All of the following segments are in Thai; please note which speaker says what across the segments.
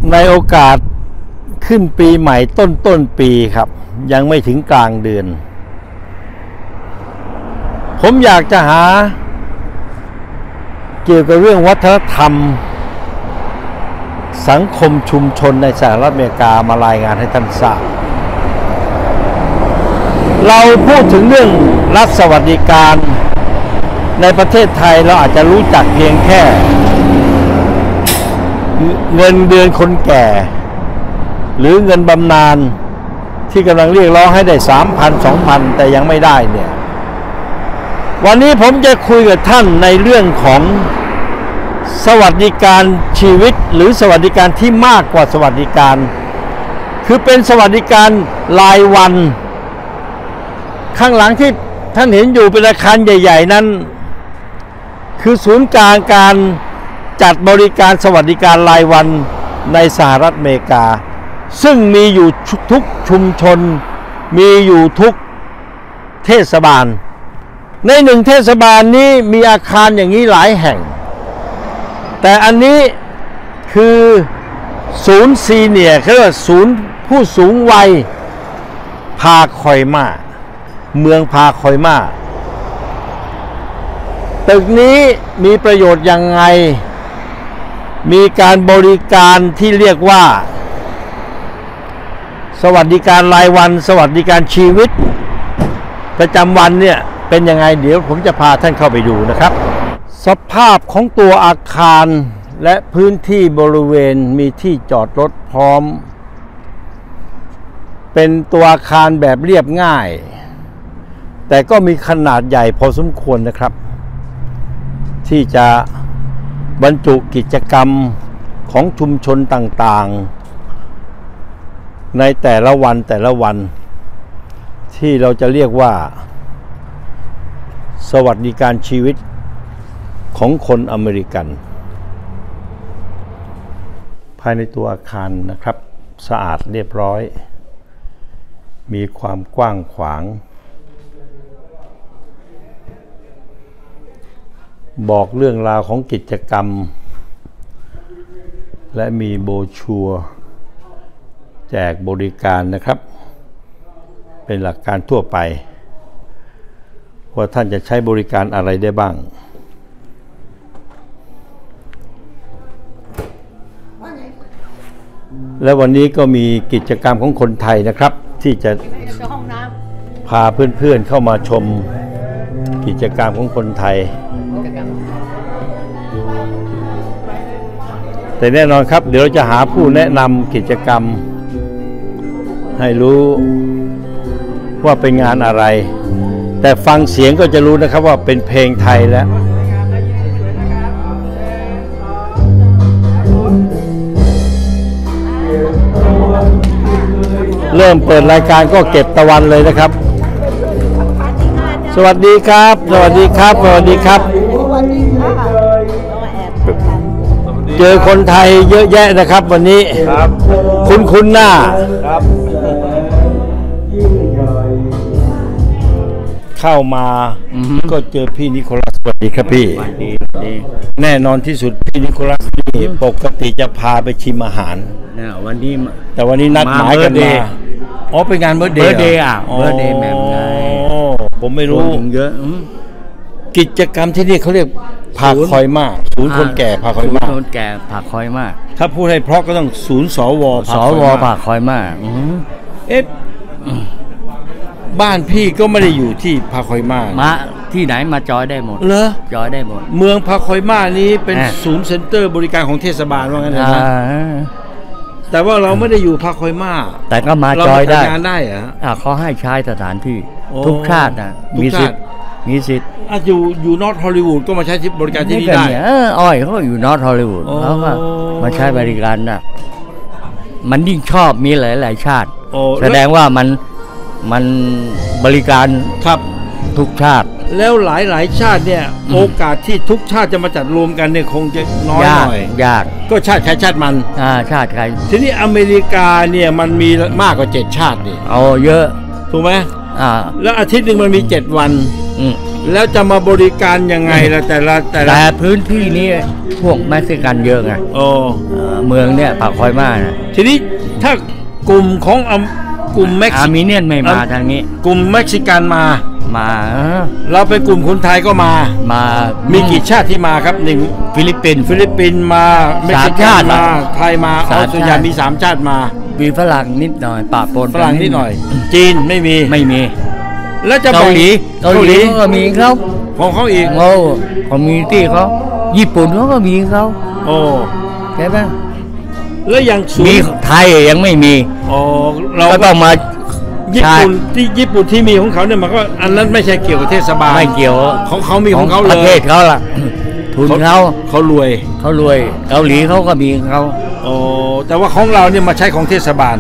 Speaker 1: ในโอกาสขึ้นปีใหม่ต้นปีครับยังไม่ถึงกลางเดือนผมอยากจะหาเกี่ยวกับเรื่องวัฒนธรรมสังคมชุมชนในสหรัฐอเมริกามารายงานให้ท่านทราบเราพูดถึงเรื่องรัฐสวัสดิการในประเทศไทยเราอาจจะรู้จักเพียงแค่เงินเดือนคนแก่หรือเงินบำนาญที่กำลังเรียกร้องให้ได้ 3,000 2,000 แต่ยังไม่ได้เนี่ยวันนี้ผมจะคุยกับท่านในเรื่องของสวัสดิการชีวิตหรือสวัสดิการที่มากกว่าสวัสดิการคือเป็นสวัสดิการรายวันข้างหลังที่ท่านเห็นอยู่เป็นอาคารใหญ่ๆนั้นคือศูนย์กลางการจัดบริการสวัสดิการรายวันในสหรัฐอเมริกาซึ่งมีอยู่ทุกชุมชนมีอยู่ทุกเทศบาลในหนึ่งเทศบาลนี้มีอาคารอย่างนี้หลายแห่งแต่อันนี้คือศูนย์ซีเนียร์คือศูนย์ผู้สูงวัยพาคอยมาเมืองพาคอยมาตึกนี้มีประโยชน์ยังไงมีการบริการที่เรียกว่าสวัสดิการรายวันสวัสดิการชีวิตประจำวันเนี่ยเป็นยังไงเดี๋ยวผมจะพาท่านเข้าไปดูนะครับสภาพของตัวอาคารและพื้นที่บริเวณมีที่จอดรถพร้อมเป็นตัวอาคารแบบเรียบง่ายแต่ก็มีขนาดใหญ่พอสมควรนะครับที่จะบรรจุกิจกรรมของชุมชนต่างๆในแต่ละวันที่เราจะเรียกว่าสวัสดิการชีวิตของคนอเมริกันภายในตัวอาคารนะครับสะอาดเรียบร้อยมีความกว้างขวางบอกเรื่องราวของกิจกรรมและมีโบรชัวร์แจกบริการนะครับเป็นหลักการทั่วไปว่าท่านจะใช้บริการอะไรได้บ้างและวันนี้ก็มีกิจกรรมของคนไทยนะครับที่จะพาเพื่อนๆเข้ามาชมกิจกรรมของคนไทยแต่แน่นอนครับเดี๋ยวเราจะหาผู้แนะนำกิจกรรมให้รู้ว่าเป็นงานอะไรแต่ฟังเสียงก็จะรู้นะครับว่าเป็นเพลงไทยแล้วเริ่มเปิดรายการก็เก็บตะวันเลยนะครับสวัสดีครับสวัสดีครับสวัสดีครับเจอคนไทยเยอะแยะนะครับวันนี้คุ้นหน้าเข้ามาก็เจอพี่นิโคลัสสวัสดีครับพี่แน่นอนที่สุดพี่นิโคลัสนี่ปกติจะพาไปชิมอาหาร
Speaker 2: วันนี้
Speaker 1: แต่วันนี้นัดหมายกันมาอ๋อเป็นงานเบิร์ธเดย์
Speaker 2: เบิร์ธเดย์แม่ไง
Speaker 1: ผมไม่รู้
Speaker 2: เยอะ
Speaker 1: กิจกรรมที่นี่เขาเรียกพาคอยมาศูนย์คนแก่พาคอยมา
Speaker 2: คนแก่พาคอยมา
Speaker 1: ถ้าพูดให้เพราะก็ต้องศูนย์สว
Speaker 2: พาคอยมา
Speaker 1: เอ๊ะบ้านพี่ก็ไม่ได้อยู่ที่พาคอยมา
Speaker 2: ที่ไหนมาจอยได้หมด
Speaker 1: เหรอ
Speaker 2: จอยได้หมด
Speaker 1: เมืองพาคอยมานี้เป็นศูนย์เซ็นเตอร์บริการของเทศบาลว่างั้นนะแต่ว่าเราไม่ได้อยู่พาคอยมา
Speaker 2: แต่ก็มาจอยได้
Speaker 1: งานได้เหรอ
Speaker 2: เขาให้ใช้สถานที่ทุกชาติมีสิทธิ์
Speaker 1: อยู่นอร์ทฮอลลีวูดก็มาใช้บริการที่นี่ได้
Speaker 2: อ้อยเขาอยู่นอร์ทฮอลลีวูดเขาก็มาใช้บริการนะมันยิ่งชอบมีหลายชาติแสดงว่ามันบริการ
Speaker 1: ครับ
Speaker 2: ทุกชาติ
Speaker 1: แล้วหลายชาติเนี่ยโอกาสที่ทุกชาติจะมาจัดรวมกันเนี่ยคงจะน้อยหน่อย
Speaker 2: ยาก
Speaker 1: ก็ชาติใครชาติมัน
Speaker 2: ชาติใคร
Speaker 1: ทีนี้อเมริกาเนี่ยมันมีมากกว่า7ชาตินี่
Speaker 2: เยอะ
Speaker 1: ถูกไหมแล้วอาทิตย์หนึ่งมันมี7วันแล้วจะมาบริการยังไงล่ะแต่
Speaker 2: พื้นที่นี้พวกเม็กซิกันเยอะไงเมืองเนี่ยปากคอยมานะ
Speaker 1: ทีนี้ถ้ากลุ่มของกลุ่มเม็กซิกัน
Speaker 2: อาร์เมเนียนไม่มาทางนี้
Speaker 1: กลุ่มเม็กซิกันมาเราเป็นกลุ่มคนไทยก็มามีกี่ชาติที่มาครับหนึ่ง
Speaker 2: ฟิลิปปินส์
Speaker 1: มาเม็กซิกันมาไทยมาออสเตรเลียมี3 ชาติมา
Speaker 2: มีฝรั่งนิดหน่อยปะปน
Speaker 1: ฝรั่งนิดหน่อยจีนไม่มีแล้วจะ
Speaker 2: เกาหลีก็มีเขา
Speaker 1: ของเขาอีก
Speaker 2: คอมมิวนิตี้เขาญี่ปุ่นเขาก็มีเขาใช่ไหม
Speaker 1: แล้วยัง
Speaker 2: มีไทยยังไม่มี
Speaker 1: เราก็ต้องมาญี่ปุ่นที่มีของเขาเนี่ยมันก็อันนั้นไม่ใช่เกี่ยวกับเทศบาล
Speaker 2: ไม่เกี่ยว
Speaker 1: ของเขามีของเขาเลย
Speaker 2: ประเทศเขาล่ะทุน
Speaker 1: เขารวย
Speaker 2: เกาหลีเขาก็มีเขา
Speaker 1: แต่ว่าของเราเนี่ยมาใช้ของเทศบาล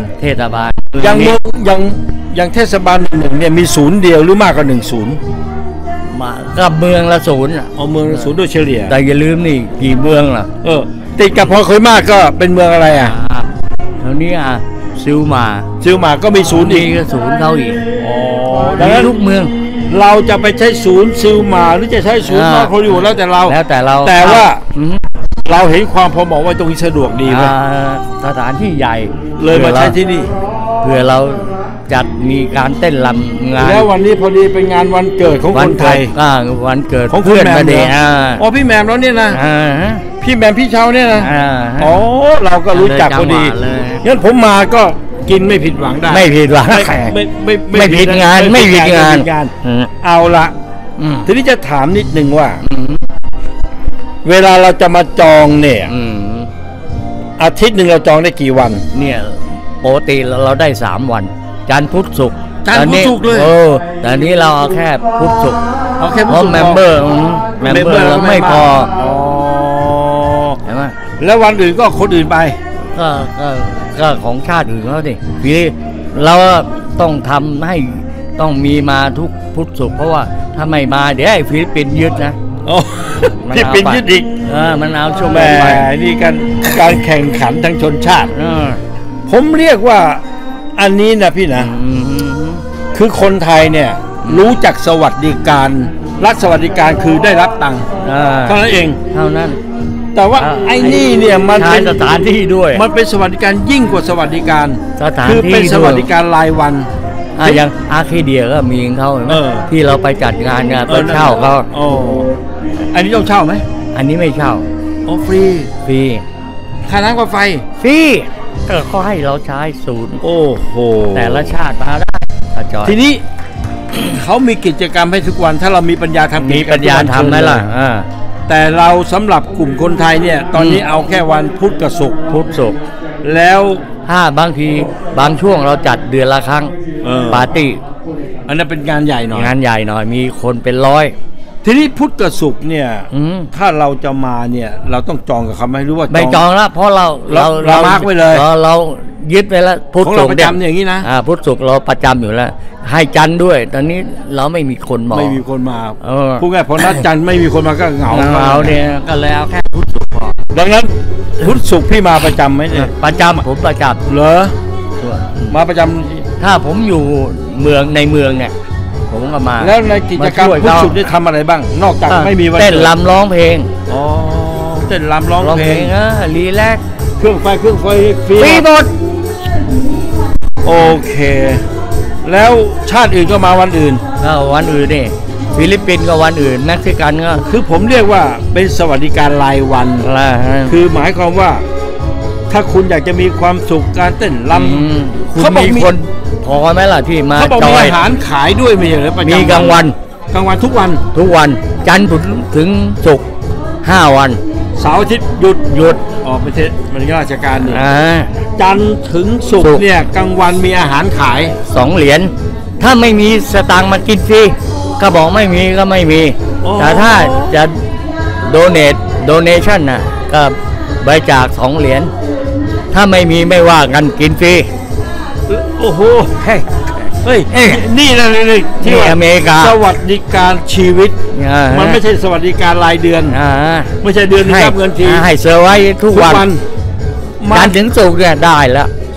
Speaker 1: ยังเทศบาลหนึ่งเนี่ยมีศูนย์เดียวหรือมากกว่า1 ศูนย์
Speaker 2: มาก็เมืองละศูนย์
Speaker 1: เมืองละศูนย์โดยเฉลี่ย
Speaker 2: แต่อย่าลืมนี่กี่เมืองล่ะ
Speaker 1: ติดกับพอเคยมากก็เป็นเมืองอะไร
Speaker 2: เท่านี้ซิลมา
Speaker 1: ก็มีศูนย์อีก
Speaker 2: ศูนย์เขาอีกดังนั้น
Speaker 1: ทุกเมืองเราจะไปใช้ศูนย์ซิลมาหรือจะใช้ศูนย์นอร์ทฮอลลีวูดแล้วแต่เราแต่ว่าเราเห็นความพอเหมาะว่าตรงนี้สะดวกดี
Speaker 2: สถานที่ใหญ่
Speaker 1: เลยมาใช้ที่นี่
Speaker 2: เพื่อเราจัดมีการเต้นรำงาน
Speaker 1: แล้ววันนี้พอดีเป็นงานวันเกิดของคนไทย
Speaker 2: วันเกิด
Speaker 1: ของเพื่อนมาเดะพี่แมมแล้วเนี่ยนะพี่แมมพี่เช้าเนี่ยนะเราก็รู้จักพอดีงั้นผมมาก็กินไม่ผิดหวังได้
Speaker 2: ไม่ผิดหวังไม่ผิดงาน
Speaker 1: เอาละทีนี้จะถามนิดนึงว่าเวลาเราจะมาจองเนี่ยอาทิตย์หนึ่งเราจองได้กี่วัน
Speaker 2: เนี่ยปกติเราได้3 วันจันทร์พุธศุกร์
Speaker 1: เลย
Speaker 2: แต่นี้เราเอาแค่พุธศุกร์เพราะเมมเบอร์เราไม่พอ
Speaker 1: ใช่ไหมแล้ววันอื่นก็คนอื่นไป
Speaker 2: ก็ของชาติอื่นเขาดิพี่เราต้องทำให้ต้องมีมาทุกพุธศุกร์เพราะว่าถ้าไม่มาเดี๋ยวไอ้ฟิลิปปินส์ยึดนะ
Speaker 1: ฟิลิปปินส์ยึดอีก
Speaker 2: มันเอาช่วง
Speaker 1: แม่นี่การแข่งขันทั้งชนชาติผมเรียกว่าอันนี้นะพี่นะคือคนไทยเนี่ยรู้จักสวัสดิการรัฐสวัสดิการคือได้รับตังค์เท่านั้นเองแต่ว่าไอ้นี่เนี่ยมันเป็น
Speaker 2: สถานที่ด้วย
Speaker 1: มันเป็นสวัสดิการยิ่งกว่าสวัสดิการคือเป็นสวัสดิการรายวัน
Speaker 2: อย่างอาร์เคเดียก็มีเขาที่เราไปจัดงานไปเช่าเขา
Speaker 1: อันนี้ต้องเช่าไหม
Speaker 2: อันนี้ไม่เช่า
Speaker 1: ฟรีค่าน้ำกับไฟ
Speaker 2: ฟรีก็เขาให้เราใช้ศูนย์
Speaker 1: โอ้โห
Speaker 2: แต่ละชาติมาได้
Speaker 1: ทีนี้เขามีกิจกรรมให้ทุกวันถ้าเรามีปัญญาทำ
Speaker 2: มีปัญญาทำไหมล่ะ
Speaker 1: แต่เราสำหรับกลุ่มคนไทยเนี่ยตอนนี้เอาแค่วันพุธกับศุกร์แล้ว
Speaker 2: บางทีบางช่วงเราจัดเดือนละครั้งปาร์ตี้
Speaker 1: อันนั้นเป็นงานใหญ่หน่
Speaker 2: อยมีคนเป็น100
Speaker 1: ทีนี้พุธกับศุกร์เนี่ยถ้าเราจะมาเนี่ยเราต้องจองกับเขาไหมรู้ว่า
Speaker 2: ไม่จองแล้วเพราะเรา
Speaker 1: มาร์กไว้เลย
Speaker 2: เรายึดไว้แล้ว
Speaker 1: พุธศุกร์ประจำอย่างนี้นะ
Speaker 2: พุธศุกร์เราประจำอยู่แล้วให้จันทร์ด้วยตอนนี้เราไม่มีคนมา
Speaker 1: พูดง่ายพอนัดจันทร์ไม่มีคนมาก็เหงา
Speaker 2: เนี่ยก็แล้วแค่พุธศุกร์พอ
Speaker 1: ดังนั้นพุธศุกร์พี่มาประจำไหมเนี่ย
Speaker 2: ประจำผมประจำ
Speaker 1: เหรอมาประจำ
Speaker 2: ถ้าผมอยู่ในเมืองเนี่ยผมก็มา
Speaker 1: แล้วในกิจกรรมพุธศุกร์ได้ทำอะไรบ้างนอกจากไม่มีวัน
Speaker 2: เต้นรำร้องเพลง
Speaker 1: เต้นรำร้องเพลง
Speaker 2: รีแลก
Speaker 1: เครื่องไฟฟรี
Speaker 2: หมด
Speaker 1: โอเคแล้วชาติอื่นก็มาวันอื่น
Speaker 2: วันอื่นนี่ฟิลิปปินส์ก็วันอื่นเม็กซิกันก็
Speaker 1: คือผมเรียกว่าเป็นสวัสดิการรายวันคือหมายความว่าถ้าคุณอยากจะมีความสุขการเต้นร
Speaker 2: ำคุณมีคนพอไหมล่ะที่มา
Speaker 1: จอยอาหารขายด้วยไม่ใช่หรือ
Speaker 2: มีกลางวัน
Speaker 1: ทุกวัน
Speaker 2: จันทร์ถึงศุกร์5 วัน
Speaker 1: เสาร์อาทิตย์หยุดไม่ใช่มันราชการนี่จันทร์ถึงศุกร์เนี่ยกลางวันมีอาหารขาย
Speaker 2: 2 เหรียญถ้าไม่มีสตางค์มากินฟรีก็บอกไม่มีก็ไม่มีแต่ถ้าจะโดเนชั่นน่ะก็บริจาค2 เหรียญถ้าไม่มีไม่ว่ากันกินฟรี
Speaker 1: โอ้โหเฮ้ยนี่นะเลยที่
Speaker 2: อเมริกา
Speaker 1: สวัสดิการชีวิตมันไม่ใช่สวัสดิการรายเดือนไม่ใช่เดือนนึงรับเงินที
Speaker 2: ให้เซอร์ไว้ทุกวันจันทร์ถึงศุกร์เนี่ยได้แล้ว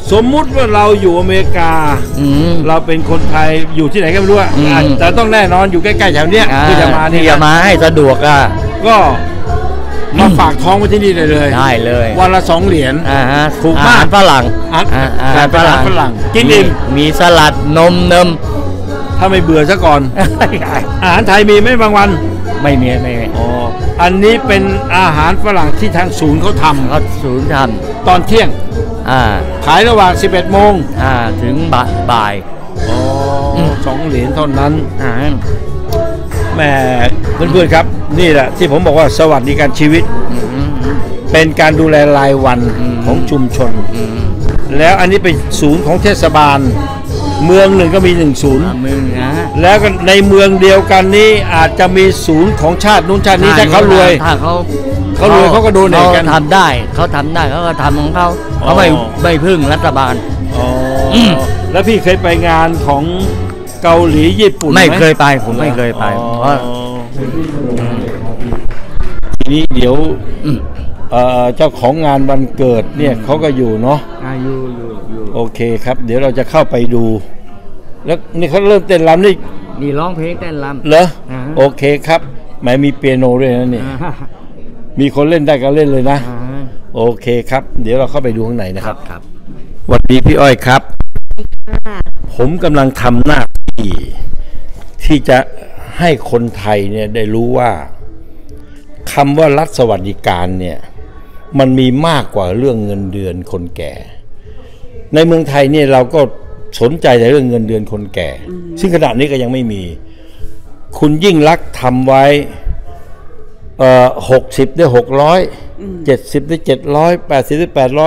Speaker 1: สมมุติว่าเราอยู่อเมริกาเราเป็นคนไทยอยู่ที่ไหนก็ไม่รู้แต่ต้องแน่นอนอยู่ใกล้ๆแถวเนี้ยที่จะมาที่
Speaker 2: จะมาให้สะดวก
Speaker 1: ก็มาฝากท้องไว้ที่นี่เลย
Speaker 2: ได้เลย
Speaker 1: วันละ2 เหรียญ
Speaker 2: ถูกมากฝรั่ง
Speaker 1: อาหารฝรั่งกินอิ่ม
Speaker 2: มีสลัดนม
Speaker 1: ถ้าไม่เบื่อซะก่อนอาหารไทยมีไหมบางวัน
Speaker 2: ไม่มี
Speaker 1: อ๋ออันนี้เป็นอาหารฝรั่งที่ทางศูนย์เขาทำตอนเที่ยงขายระหว่าง 11 โมง
Speaker 2: ถึงบ่าย
Speaker 1: 2 เหรียญเท่านั้นแม่เพื่อนๆครับนี่แหละที่ผมบอกว่าสวัสดิการชีวิตเป็นการดูแลรายวันของชุมชนแล้วอันนี้เป็นศูนย์ของเทศบาลเมืองหนึ่งก็มี1 ศูนย์แล้วก็ในเมืองเดียวกันนี้อาจจะมีศูนย์ของชาตินู้นชาตินี้ถ้าเขารวย
Speaker 2: ถ้า
Speaker 1: เขารวยเขาก็โดนเองกัน
Speaker 2: ทำได้เขาก็ทำของเขาไม่พึ่งรัฐบาล
Speaker 1: แล้วพี่เคยไปงานของเกาหลีญี่ปุ่น
Speaker 2: ไม่เคยไปผมไม่เคยไป
Speaker 1: ทีนี้เดี๋ยวเจ้าของงานวันเกิดเนี่ยเขาก็อยู่เนาะ
Speaker 2: อยู่
Speaker 1: โอเคครับเดี๋ยวเราจะเข้าไปดูแล้วนี่เขาเริ่มเต้นรำ
Speaker 2: นี่ร้องเพลงเต้นรำ
Speaker 1: เหรอโอเคครับแม้มีเปียโนด้วยนะนี่มีคนเล่นได้ก็เล่นเลยนะโอเคครับเดี๋ยวเราเข้าไปดูข้างในนะครับสวัสดีพี่อ้อยครับผมกำลังทำหน้าที่จะให้คนไทยเนี่ยได้รู้ว่าคำว่ารัฐสวัสดิการเนี่ยมันมีมากกว่าเรื่องเงินเดือนคนแก่ในเมืองไทยเนี่ยเราก็สนใจแต่เรื่องเงินเดือนคนแก่ซึ่งขณะนี้ก็ยังไม่มีคุณยิ่งลักษณ์ทำไว้60 ได้ 600 70 ได้ 700 80 ได้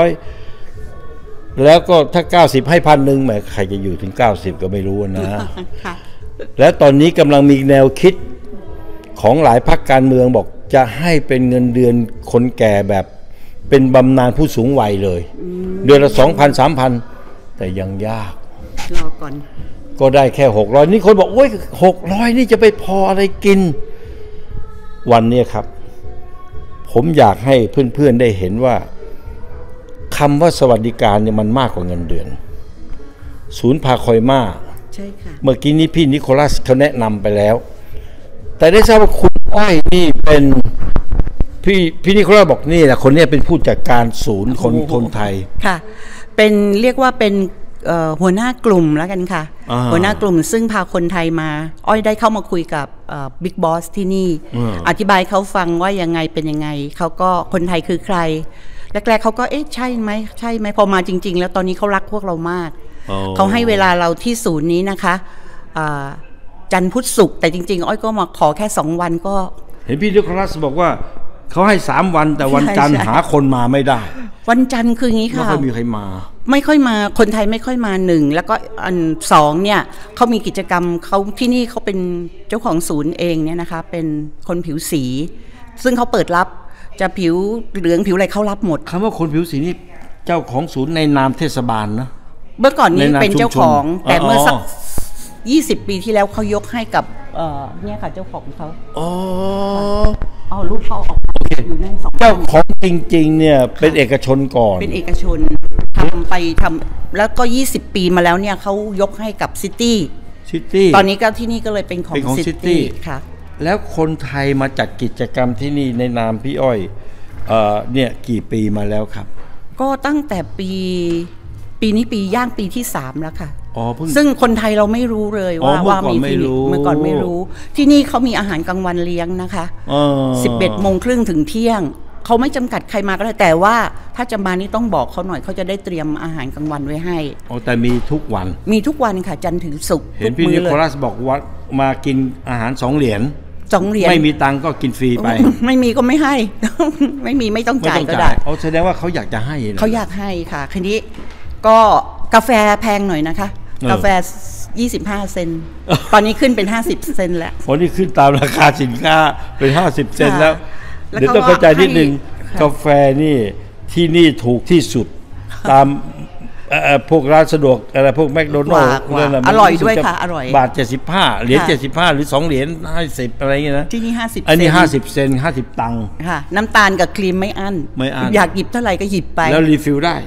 Speaker 1: 800แล้วก็ถ้า90ให้1,000แหมใครจะอยู่ถึง90ก็ไม่รู้นะแล้วตอนนี้กำลังมีแนวคิดของหลายพรรคการเมืองบอกจะให้เป็นเงินเดือนคนแก่แบบเป็นบำนาญผู้สูงวัยเลยเดือนละ 2,000 3,000 แต่ยังยาก
Speaker 3: รอก่อน
Speaker 1: ก็ได้แค่600นี่คนบอกโอ้ย600นี่จะไปพออะไรกินวันนี้ครับผมอยากให้เพื่อนๆได้เห็นว่าคำว่าสวัสดิการเนี่ยมันมากกว่าเงินเดือนศูนย์พาคอยมา
Speaker 3: ใช่ค่ะ
Speaker 1: เมื่อกี้นี้พี่นิโคลัสเขาแนะนำไปแล้วแต่ได้ทราบว่าคุณอ้อยนี่เป็นพี่นิโคลัสบอกนี่แหละคนนี้เป็นผู้จัดการศูนย์คนไทย
Speaker 3: ค่ะเป็นเรียกว่าเป็นหัวหน้ากลุ่มแล้วกันค่ะหัวหน้ากลุ่มซึ่งพาคนไทยมาอ้อยได้เข้ามาคุยกับบิ๊กบอสที่นี่อธิบายเขาฟังว่ายังไงเป็นยังไงเขาก็คนไทยคือใครแรกๆเขาก็เอ๊ะใช่ไหมพอมาจริงๆแล้วตอนนี้เขารักพวกเรามากเขาให้เวลาเราที่ศูนย์นี้นะคะจันทร์พุธศุกร์แต่จริงๆอ้อยก็มาขอแค่2 วันก็
Speaker 1: เห็นพี่นิโคลัสบอกว่าเขาให้3 วันแต่วันจันทร์หาคนมาไม่ได้
Speaker 3: วันจันทร์คืออย่างนี้ค่ะ
Speaker 1: ไม่ค่อยมีใครมา
Speaker 3: ไม่ค่อยมาคนไทยไม่ค่อยมา1แล้วก็อัน2เนี่ยเขามีกิจกรรมเขาที่นี่เขาเป็นเจ้าของศูนย์เองเนี่ยนะคะเป็นคนผิวสีซึ่งเขาเปิดรับจะผิวเหลืองผิวอะไรเขารับหมด
Speaker 1: คำว่าคนผิวสีนี่เจ้าของศูนย์ในนามเทศบาลนะ
Speaker 3: เมื่อก่อนนี้เป็นเจ้าของแต่เมื่อสัก20 ปีที่แล้วเขายกให้กับเนี่ยค่ะเจ้าของเขาเอารูปเขาออกอยู่ใน2เจ้า
Speaker 1: ของจริงๆเนี่ยเป็นเอกชนก่อน
Speaker 3: เป็นเอกชนทำแล้วก็20 ปีมาแล้วเนี่ยเขายกให้กับซิตี้ตอนนี้ก็ที่นี่ก็เลยเป็นของซิตี้ค่ะ
Speaker 1: แล้วคนไทยมาจัดกิจกรรมที่นี่ในนามพี่อ้อยเนี่ยกี่ปีมาแล้วครับ
Speaker 3: ก็ตั้งแต่ปีนี้ย่างปีที่3แล้วค่ะซึ่งคนไทยเราไม่รู้เลยว่ามีที่นี่เมื่อก่อนไม่รู้ที่นี่เขามีอาหารกลางวันเลี้ยงนะคะ11 โมงครึ่งถึงเที่ยงเขาไม่จำกัดใครมาก็ได้แต่ว่าถ้าจะมานี่ต้องบอกเขาหน่อยเขาจะได้เตรียมอาหารกลางวันไว้ให้
Speaker 1: แต่มีทุกวัน
Speaker 3: ค่ะจันทร์ถึงศุกร์
Speaker 1: เห็นพี่นิโคลัสบอกว่ามากินอาหาร2 เหรียญไม่มีตังก็กินฟรีไป
Speaker 3: ไม่มีก็ไม่ให้ไม่มีไม่ต้องจ่ายก็ได้
Speaker 1: แสดงว่าเขาอยากจะให้
Speaker 3: เขาอยากให้ค่ะทีนี้ก็กาแฟแพงหน่อยนะคะกาแฟ25 เซนต์ตอนนี้ขึ้นเป็น50 เซนต์แล้ว
Speaker 1: พอนี่ขึ้นตามราคาสินค้าเป็น50 เซนต์แล้วเดี๋ยวต้องเข้าใจนิดนึงกาแฟนี่ที่นี่ถูกที่สุดตามพวกร้านสะดวกอะไรพวกแมคโดนัลด์
Speaker 3: อร่อยด้วยค่ะอร่อย
Speaker 1: บาท75 เหรียญ75หรือ2 เหรียญ50อะไรอย่างเงี้ยนะ
Speaker 3: ที่นี่50
Speaker 1: อันนี้50 เซนต์50 ตังค์
Speaker 3: ค่ะน้ำตาลกับครีมไม่อั้นอยากหยิบเท่าไหร่ก็หยิบไป
Speaker 1: แล้วรีฟิลได้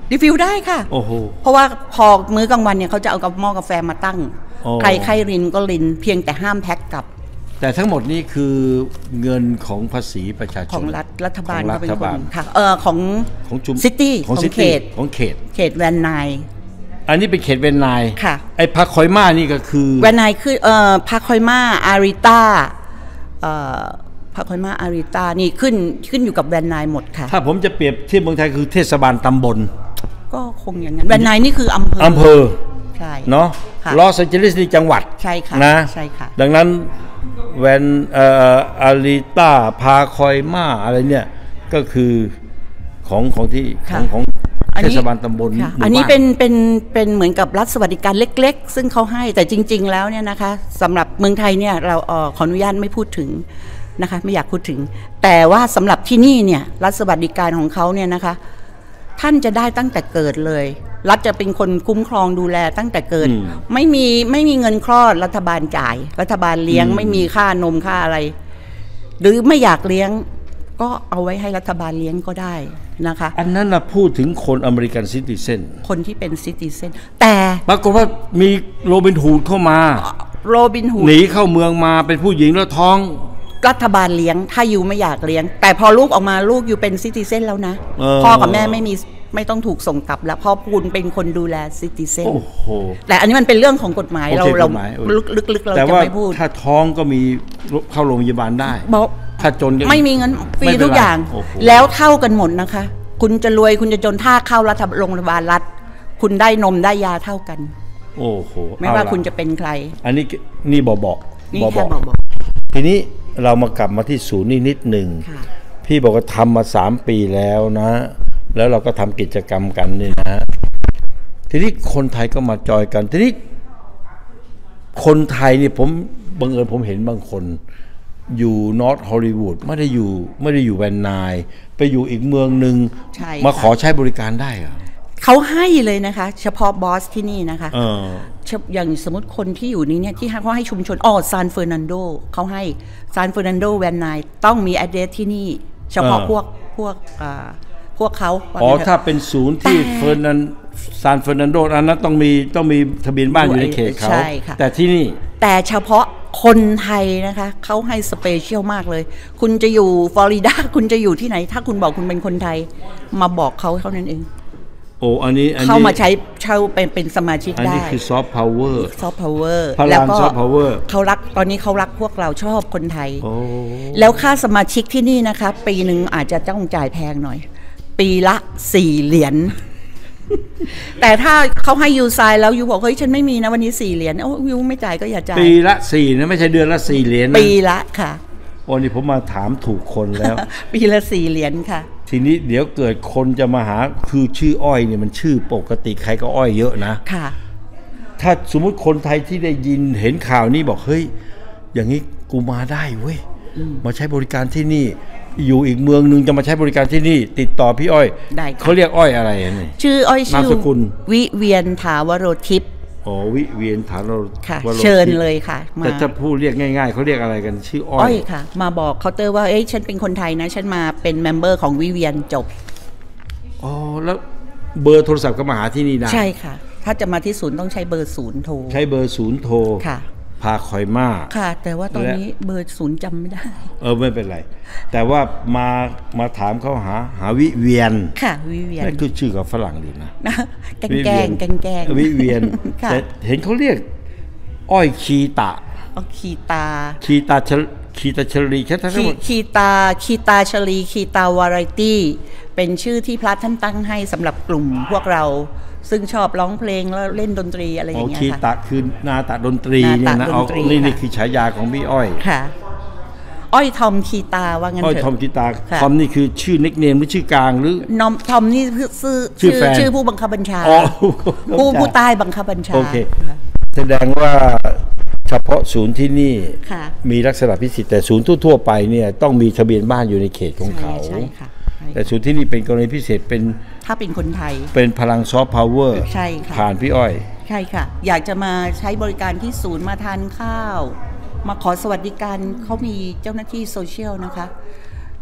Speaker 3: รีฟิลได้ค่ะ
Speaker 1: โอ้โห
Speaker 3: เพราะว่าพอมื้อกลางวันเนี่ยเขาจะเอาหม้อกาแฟมาตั้ง
Speaker 1: โอ้
Speaker 3: ใครใครรินก็รินเพียงแต่ห้ามแพ็คกลับ
Speaker 1: แต่ทั้งหมดนี้คือเงินของภาษีประชาชน
Speaker 3: ของรัฐบาล
Speaker 1: ของ
Speaker 3: ก็เป็น
Speaker 1: รัฐ
Speaker 3: ค
Speaker 1: บาล
Speaker 3: นค่ะของ
Speaker 1: ชุม
Speaker 3: ซิตี้
Speaker 1: ของ
Speaker 3: ของ
Speaker 1: ซิ
Speaker 3: เข
Speaker 1: ตี้
Speaker 3: ต
Speaker 1: ของเขต
Speaker 3: เขตแวนไนน์
Speaker 1: อันนี้เป็นเขตเวนไนน์
Speaker 3: ค่ะ
Speaker 1: ไอ้พักคอยมานี่ก็คือ
Speaker 3: แวนไนน์คือพาคอยมาอาริต้าพาคอยมาอาริต้านี่ขึ้นอยู่กับแวนไนน์หมดค่ะ
Speaker 1: ถ้าผมจะเปรียบเทียบเมืองไทยคือเทศบาลตำบล
Speaker 3: ก็คงอย่างนั้นแวนไนน์นี่คืออำเภอ ใช่
Speaker 1: เนาะ
Speaker 3: ค่ะ
Speaker 1: ลอสแอนเจลิสนี่จังหวัด
Speaker 3: ใช่ค่ะ
Speaker 1: นะ
Speaker 3: ใช่ค่ะ
Speaker 1: ดังนั้นแวนอาริต้าพาคอยมาอะไรเนี่ยก็คือของที่ของเทศบาลตำบลหมู่
Speaker 3: ค่ะ
Speaker 1: บ้าน
Speaker 3: อันนี้เป็นเหมือนกับรัฐสวัสดิการเล็กๆ ซึ่งเขาให้แต่จริง ๆ แล้วเนี่ยนะคะสำหรับเมืองไทยเนี่ยเราขออนุญาตไม่พูดถึงนะคะไม่อยากพูดถึง แต่ว่าสำหรับที่นี่เนี่ยรัฐสวัสดิการของเขาเนี่ยนะคะท่านจะได้ตั้งแต่เกิดเลยรัฐจะเป็นคนคุ้มครองดูแลตั้งแต่เกิดไม่มีเงินคลอดรัฐบาลจ่ายรัฐบาลเลี้ยงไม่มีค่านมค่าอะไร หรือไม่อยากเลี้ยงก็เอาไว้ให้รัฐบาลเลี้ยงก็ได้นะคะ
Speaker 1: อันนั้นเราพูดถึงคนอเมริกันซิติเซน
Speaker 3: คนที่เป็นซิติเซนแต่
Speaker 1: ปรากฏว่ามีโรบินฮูดเข้ามา
Speaker 3: โรบินฮูด
Speaker 1: หนีเข้าเมืองมาเป็นผู้หญิงแล้วท้อง
Speaker 3: รัฐบาลเลี้ยงถ้าอยู่ไม่อยากเลี้ยง แต่พอลูกออกมาลูกอยู่เป็นซิติเซนแล้วนะพ่อกับแม่ไม่ต้องถูกส่งกลับแล้วเพราะคุณเป็นคนดูแลซิติเซน
Speaker 1: โอ้โห
Speaker 3: แต่อันนี้มันเป็นเรื่องของกฎหมาย
Speaker 1: โอ
Speaker 3: เรา
Speaker 1: เค
Speaker 3: เรา
Speaker 1: กฎหมาย
Speaker 3: ลึกๆเรา
Speaker 1: แต่
Speaker 3: จะ
Speaker 1: ว่า
Speaker 3: ไม่พูด
Speaker 1: ถ้าท้องก็มีเข้าโรงพยาบาลได้
Speaker 3: บอก
Speaker 1: ถ้าจนก็
Speaker 3: ไม่มีเงินฟรี
Speaker 1: ไม่เป็นไร
Speaker 3: ทุกอย่าง
Speaker 1: โอ้โห
Speaker 3: แล้วเท่ากันหมดนะคะ คุณจะรวยคุณจะจนถ้าเข้าโรงพยาบาลรัฐคุณได้นมได้ยาเท่ากัน
Speaker 1: โอ้โห
Speaker 3: ไม่ว่า
Speaker 1: เอล่
Speaker 3: คุณจะเป็นใคร
Speaker 1: อันนี้นี่บอก
Speaker 3: นี่แค่บอก
Speaker 1: ทีนี้เรามากลับมาที่ศูนย์นี่นิดหนึ่ง
Speaker 3: ค่ะ
Speaker 1: พี่บอกว่าทำมา3 ปีแล้วนะ แล้วเราก็ทำกิจกรรมกันนี่นะ ทีนี้คนไทยก็มาจอยกัน ทีนี้คนไทยนี่ผมบังเอิญผมเห็นบางคนอยู่นอร์ทฮอลลีวูดไม่ได้อยู่แวนไนน์ไปอยู่อีกเมืองหนึ่ง
Speaker 3: ใช่
Speaker 1: มา
Speaker 3: ค่ะ
Speaker 1: ขอใช้บริการได้เหรอ
Speaker 3: เขาให้เลยนะคะ เฉพาะบอสที่นี่นะคะ
Speaker 1: เออ
Speaker 3: อย่างสมมติคนที่อยู่นี้เนี่ยที่เขาให้ชุมชนซานเฟอร์นันโดเขาให้ซานเฟอร์นันโดแวนไนน์ต้องมีแอดเดรสที่นี่ เฉพาะพวกเขา
Speaker 1: อ๋อถ้าเป็นศูนย์ที่ซานเฟอร์นันโดอันนั้นต้องมีทะเบียนบ้านอยู่ในเขตเขา
Speaker 3: ใช่ค่ะ
Speaker 1: แต่ที่นี่
Speaker 3: แต่เฉพาะคนไทยนะคะเขาให้สเปเชียลมากเลย คุณจะอยู่ฟลอริดาคุณจะอยู่ที่ไหน ถ้าคุณบอกคุณเป็นคนไทยมาบอกเขาเท่านั้นเอง
Speaker 1: โอ้อันนี้
Speaker 3: เข้ามาเช่าเป็นสมาชิก
Speaker 1: อัน
Speaker 3: ได้
Speaker 1: นี้คือซอฟต์พาวเวอร์
Speaker 3: ซอฟต์พาวเวอร์
Speaker 1: พลัง
Speaker 3: แล้วก็
Speaker 1: soft power
Speaker 3: เขารักตอนนี้เขารักพวกเราชอบคนไทย
Speaker 1: โอ้
Speaker 3: แล้วค่าสมาชิกที่นี่นะคะปีหนึ่งอาจจะต้องจ่ายแพงหน่อย ปีละ4 เหรียญ แต่ถ้าเขาให้ยูไซน์แล้วยูบอกเฮ้ยฉันไม่มีนะวันนี้4 เหรียญโอ้ยูไม่จ่ายก็อย่าจ่าย
Speaker 1: ปีละ4นะไม่ใช่เดือนละ4 เหรียญนะ
Speaker 3: ปีละค่ะ
Speaker 1: โอ้นี่ผมมาถามถูกคนแล้ว
Speaker 3: ปีละ4 เหรียญค่ะ
Speaker 1: ทีนี้เดี๋ยวเกิดคนจะมาหาคือชื่ออ้อยเนี่ยมันชื่อปกติใครก็อ้อยเยอะนะ
Speaker 3: ค่ะ
Speaker 1: ถ้าสมมุติคนไทยที่ได้ยินเห็นข่าวนี้บอกเฮ้ยอย่างนี้กูมาได้เว้ยมาใช้บริการที่นี่ อยู่อีกเมืองนึงจะมาใช้บริการที่นี่ ติดต่อพี่อ้อย
Speaker 3: ได้ค่ะ
Speaker 1: เขาเรียกอ้อยอะไรอันนี้
Speaker 3: ชื่ออ้อยชื่
Speaker 1: นามสกุล
Speaker 3: วิเวียนถาวโรทิพย์
Speaker 1: อ๋อวิเวียนฐานเรา
Speaker 3: ค่ะ
Speaker 1: วโร
Speaker 3: เชิญ
Speaker 1: ทิพ
Speaker 3: เลยค่ะมา
Speaker 1: แต่ถ้าพูดเรียกง่ายๆเขาเรียกอะไรกันชื่ออ้
Speaker 3: อ้
Speaker 1: อ
Speaker 3: อย ยค่ะ มาบอกเคาน์เตอร์ว่าเอ้ยฉันเป็นคนไทยนะ ฉันมาเป็นเมมเบอร์ของวิเวียนจบ
Speaker 1: อ๋อแล้วเบอร์โทรศัพท์ก็มาหาที่นี่ได้
Speaker 3: ใช่ค่ะ ถ้าจะมาที่ศูนย์ต้องใช้เบอร์ศูนย์โทร
Speaker 1: ใช้เบอร์0โทร
Speaker 3: ค่ะ
Speaker 1: พาคอยมา
Speaker 3: ค่ะ แต่ว่าตอนนี้เบอร์ศูนย์จำไม่ได้
Speaker 1: ไม่เป็นไร แต่ว่ามาถามเขาหาวิเวียน
Speaker 3: ค่ะวิเวียน
Speaker 1: นั่นคือชื่อกับฝรั่งดีนะ
Speaker 3: แกงแกง
Speaker 1: วิเวียน
Speaker 3: ค่ะ
Speaker 1: แต่เห็นเขาเรียก อ้อยคีตะ
Speaker 3: เอาคีตา
Speaker 1: คีตาชลีแค่ทั้งหมด
Speaker 3: คีตาชลีคีตาวาไรตี้เป็นชื่อที่พระท่านตั้งให้สำหรับกลุ่มพวกเรา ซึ่งชอบร้องเพลงแล้วเล่นดนตรีอะไรอย่างเงี้ย
Speaker 1: คี
Speaker 3: ค่ะ
Speaker 1: ตะคือนาตะดนตรีเนี่ยนะ
Speaker 3: นาตะดนตรี
Speaker 1: นี่
Speaker 3: ค่ะ
Speaker 1: คือฉายาของพี่อ้อย
Speaker 3: ค่ะ อ้อยทอมคีตาว่างั้น
Speaker 1: อ้อย
Speaker 3: เถ
Speaker 1: ทอม
Speaker 3: อะ
Speaker 1: คีตา
Speaker 3: ค่ะ
Speaker 1: ทอมนี่คือชื่อนิกเนมหรือชื่อกลางหรือ
Speaker 3: ทอมนี่
Speaker 1: ชื่อแฟน
Speaker 3: ชื่อผู้บังคับบัญชา
Speaker 1: อ๋อ
Speaker 3: ผู้ใต้บังคับบัญชา
Speaker 1: โอเค
Speaker 3: ค่ะ
Speaker 1: แสดงว่าเฉพาะศูนย์ที่นี่
Speaker 3: ค่ะ
Speaker 1: มีลักษณะพิเศษแต่ศูนย์ทั่วๆไปเนี่ยต้องมีทะเบียนบ้านอยู่ในเขตของเขา
Speaker 3: ใช่ค่ะใช่
Speaker 1: แต่ศูนย์ที่นี่เป็นกรณีพิเศษเป็น
Speaker 3: ถ้าเป็นคนไทย
Speaker 1: เป็นพลังซอฟต์พาวเวอร์
Speaker 3: ใช่ค่ะ
Speaker 1: ผ่านพี่อ้อย
Speaker 3: ใช่ค่ะ อยากจะมาใช้บริการที่ศูนย์มาทานข้าว มาขอสวัสดิการเขามีเจ้าหน้าที่โซเชียลนะคะ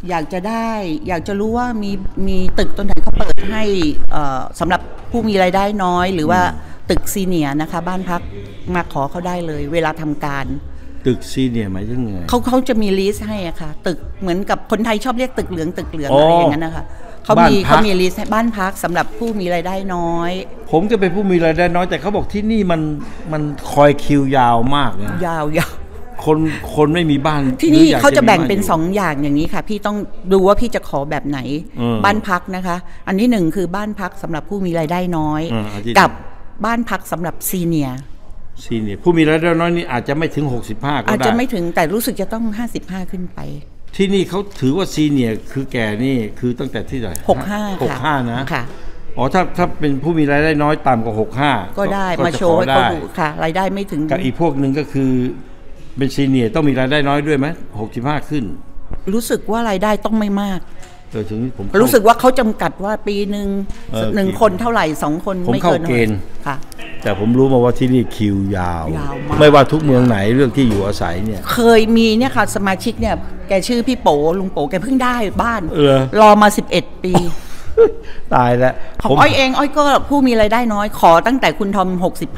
Speaker 3: อยากจะได้อยากจะรู้ว่ามีตึกตัวไหนเขาเปิดให้สำหรับผู้มีรายได้น้อยหรือว่าตึกซีเนียร์นะคะบ้านพักมาขอเขาได้เลยเวลาทำการ
Speaker 1: ตึกซีเนียร์หมายถึงไง
Speaker 3: เขาจะมีลิสต์ให้อะค่ะตึกเหมือนกับคนไทยชอบเรียกตึกเหลืองอะไรอย่างนั้นนะคะเขามีลิสต์ให้บ้านพักสำหรับผู้มีรายได้น้อย
Speaker 1: ผมก็เป็นผู้มีรายได้น้อยแต่เขาบอกที่นี่มันคอยคิวยาวมากนะ
Speaker 3: ยาว
Speaker 1: คนไม่มีบ้าน
Speaker 3: ที่นี่เขาจะแบ่งเป็น2อย่างอย่างนี้ค่ะพี่ต้องดูว่าพี่จะขอแบบไหนบ้านพักนะคะอันที่1คือบ้านพักสำหรับผู้มีรายได้น้อยกับบ้านพักสำหรับซีเนียร์
Speaker 1: ผู้มีรายได้น้อยนี่อาจจะไม่ถึง65ก็ได้
Speaker 3: อาจจะไม่ถึงแต่รู้สึกจะต้อง55ขึ้นไป
Speaker 1: ที่นี่เขาถือว่าซีเนียร์คือแก่นี่คือตั้งแต่ที่ไหน65นะ
Speaker 3: ค่ะ
Speaker 1: อ๋อถ้าเป็นผู้มีรายได้น้อยต่ำกว่า65
Speaker 3: ก็ได้มาโชว์ให้เขาดูค่ะรายได้ไม่ถึง
Speaker 1: กับอีกพวกนึงก็คือเป็นซีเนียร์ต้องมีรายได้น้อยด้วยไหม65ขึ้น
Speaker 3: รู้สึกว่ารายได้ต้องไม่มาก
Speaker 1: ถึงผม
Speaker 3: รู้สึกว่าเขาจำกัดว่าปีหนึ่ง1คนเท่าไหร่2คน
Speaker 1: ไม่เกินเกณฑ์
Speaker 3: ค่ะ
Speaker 1: แต่ผมรู้มาว่าที่นี่คิวยาวไม่ว่าทุกเมืองไหนเรื่องที่อยู่อาศัยเนี่ย
Speaker 3: เคยมีเนี่ยค่ะสมาชิกเนี่ยแกชื่อพี่โป๋ลุงโป๋แกเพิ่งได้บ้านรอมา11ปี
Speaker 1: ตายแล้ว
Speaker 3: ของอ้อยเองอ้อยก็ผู้มีรายได้น้อยขอตั้งแต่คุณทอม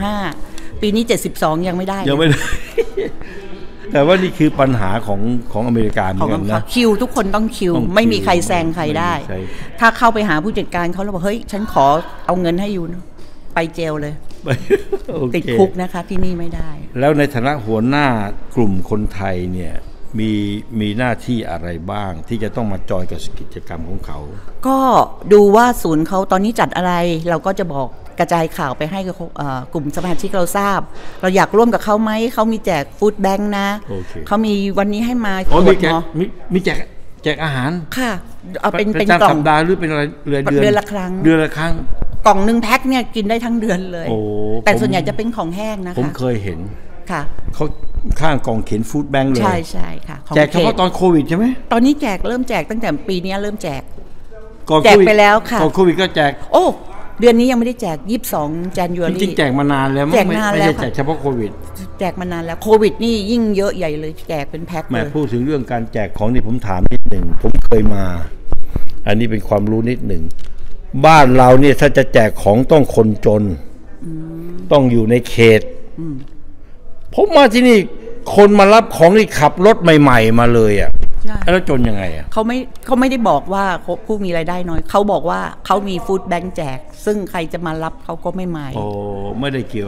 Speaker 3: 65ปีนี้72ยังไม่ได้
Speaker 1: แต่ว่านี่คือปัญหาของอเมริกาเหมือนกันนะ
Speaker 3: คิวทุกคนต้องคิวไม่มีใครแซงใครได้ถ้าเข้าไปหาผู้จัดการเขาแล้วบอกเฮ้ยฉันขอเอาเงินให้อยู่ไปเจลเลยติดคุกนะคะที่นี่ไม่ได้
Speaker 1: แล้วในฐานะหัวหน้ากลุ่มคนไทยเนี่ยมีหน้าที่อะไรบ้างที่จะต้องมาจอยกับกิจกรรมของเขา
Speaker 3: ก็ดูว่าศูนย์เขาตอนนี้จัดอะไรเราก็จะบอกกระจายข่าวไปให้กับกลุ่มสมาชิกเราทราบเราอยากร่วมกับเขาไหมเขามีแจกฟู้ดแบงค์นะเขามีวันนี้ให้มา
Speaker 1: มีแจกอาหาร
Speaker 3: ค่ะเอาเป็นกล่อง
Speaker 1: สัปดาห์หรือเป็นอะไรเดือน
Speaker 3: ละครั้งกล่อง1แพ็คเนี่ยกินได้ทั้งเดือนเลยแต่ส่วนใหญ่จะเป็นของแห้งนะคะ
Speaker 1: ผมเคยเห็น
Speaker 3: ค่ะ
Speaker 1: เขาข้างกล่องเขียนฟู้ดแบงค์เลย
Speaker 3: ใช่ค่ะ
Speaker 1: แจกเฉพาะตอนโควิดใช่ไหม
Speaker 3: ตอนนี้เริ่มแจกตั้งแต่ปีนี้เริ่มแจกไปแล้วค่ะ
Speaker 1: ก่อนโควิดก็แจก
Speaker 3: โอ้เดือนนี้ยังไม่ได้แจก22 January
Speaker 1: จริงๆแจกมานานแล้ว
Speaker 3: แจกนานแล้ว
Speaker 1: ไม่ใช่แจกเฉพาะโควิด
Speaker 3: แจกมานานแล้วโควิดนี่ยิ่งเยอะใหญ่เลยแจกเป็นแพ็คเลย
Speaker 1: แม่พูดถึงเรื่องการแจกของนี่ผมถามนิดหนึ่งผมเคยมาอันนี้เป็นความรู้นิดหนึ่งบ้านเราเนี่ยถ้าจะแจกของต้องคนจนต้องอยู่ในเขตผมมาที่นี่คนมารับของนี่ขับรถใหม่ๆมาเลยอ่ะแล้วจนยังไงอ่ะ
Speaker 3: เขาไม่ได้บอกว่าผู้มีรายได้น้อยเขาบอกว่าเขามีฟู้ดแบงค์แจกซึ่งใครจะมารับเขาก็ไม่หมาย
Speaker 1: ไม่ได้เกี่ยว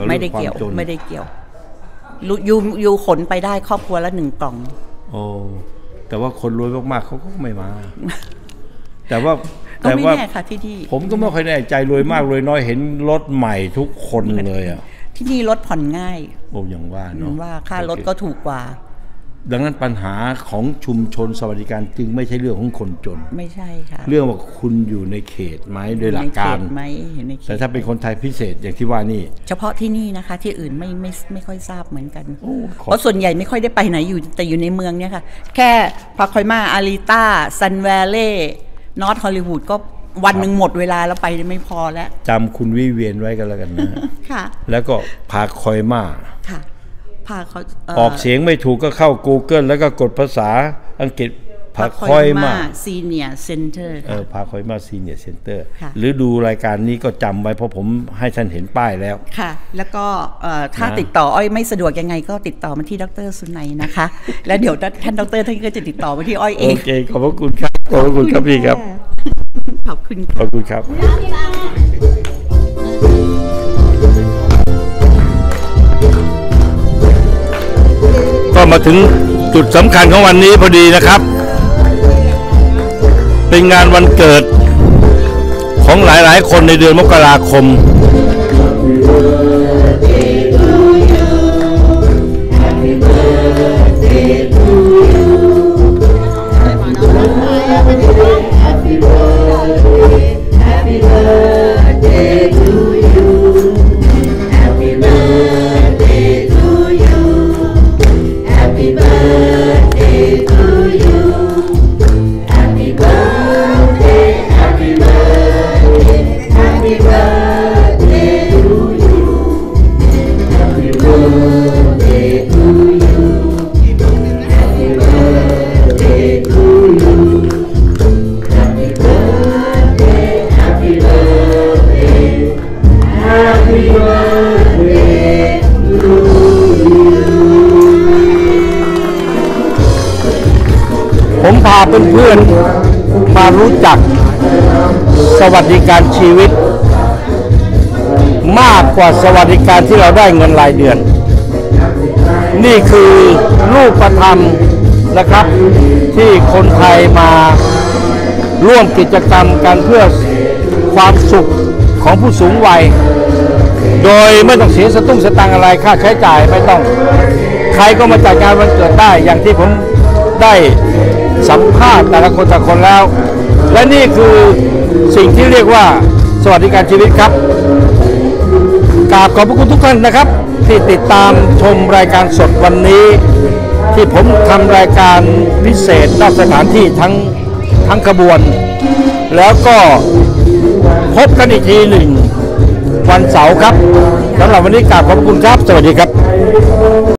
Speaker 3: อยู่ขนไปได้ครอบครัวละ1กล่อง
Speaker 1: แต่ว่าคนรวยมากๆเขาก็ไม่มาแต่ว่า
Speaker 3: ค่ะที่นี่
Speaker 1: ผมก็ไม่ค่อยแน่ใจรวยมากรวยน้อยเห็นรถใหม่ทุกคนเลยอ่ะ
Speaker 3: ที่นี่รถผ่อนง่าย
Speaker 1: อย่างว่าเนาะ
Speaker 3: ว่าค่ารถก็ถูกกว่า
Speaker 1: ดังนั้นปัญหาของชุมชนสวัสดิการจึงไม่ใช่เรื่องของคนจน
Speaker 3: ไม่ใช่ค่ะ
Speaker 1: เรื่องว่าคุณอยู่ในเขตไหมโดยหลักการแต่ถ้าเป็นคนไทยพิเศษอย่างที่ว่านี่
Speaker 3: เฉพาะที่นี่นะคะที่อื่นไม่ค่อยทราบเหมือนกันเพราะส่วนใหญ่ไม่ค่อยได้ไปไหนอยู่แต่อยู่ในเมืองเนี่ยค่ะแค่พาคอยมาอาริต้าซันแวลเล่นอร์ทฮอลลีวูดก็วันหนึ่งหมดเวลาแล้วไปไม่พอแล้ว
Speaker 1: จำคุณวิเวียนไว้กันแล้วกันนะ
Speaker 3: ค่ะ
Speaker 1: แล้วก็พาคอยมา
Speaker 3: ค่ะพาเขา
Speaker 1: ออกเสียงไม่ถูกก็เข้า Google แล้วก็กดภาษาอังกฤษพาคอยมา
Speaker 3: ซีเนียร์เซ็นเตอร์
Speaker 1: พาคอยมาซีเนียร์เซ็นเตอร์หรือดูรายการนี้ก็จำไว้เพราะผมให้ท่านเห็นป้ายแล้ว
Speaker 3: ค่ะแล้วก็ถ้าติดต่ออ้อยไม่สะดวกยังไงก็ติดต่อมาที่ดร.สุนัยนะคะแล้วเดี๋ยวท่านดร.ท่านก็จะติดต่อมาที่อ้อยเอง
Speaker 1: โอเคขอบพระคุณครับขอบพระคุณครับพี่ครับ
Speaker 3: ขอบคุณ
Speaker 1: ครับก็มาถึงจุดสำคัญของวันนี้พอดีนะครับเป็นงานวันเกิดของหลายๆคนในเดือนมกราคมผมพาเพื่อนๆมารู้จักสวัสดิการชีวิตมากกว่าสวัสดิการที่เราได้เงินรายเดือน นี่คือรูปธรรมนะครับที่คนไทยมาร่วมกิจกรรมกันเพื่อความสุขของผู้สูงวัยโดยไม่ต้องเสียสตุ้งสตังอะไรค่าใช้จ่ายไม่ต้องใครก็มาจัดงานวันเกิดได้อย่างที่ผมได้สัมภาษณ์แต่ละคนแล้วและนี่คือสิ่งที่เรียกว่าสวัสดิการชีวิตครับกราบขอบพระคุณทุกท่านนะครับที่ติดตามชมรายการสดวันนี้ที่ผมทำรายการพิเศษนอกสถานที่ทั้งขบวนแล้วก็พบกันอีกทีหนึ่งวันเสาร์ครับสำหรับวันนี้กราบขอบพระคุณครับสวัสดีครับ